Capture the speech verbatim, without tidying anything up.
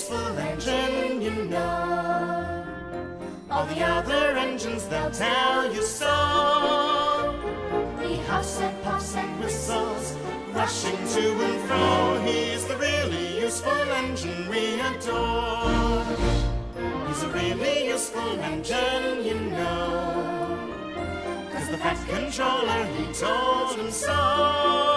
useful engine, you know. All the other engines, they'll tell you so. He huffs and puffs and whistles, rushing to and fro. He's the really useful engine we adore. He's a really useful engine, you know. 'Cause the Fat Controller, he told him so.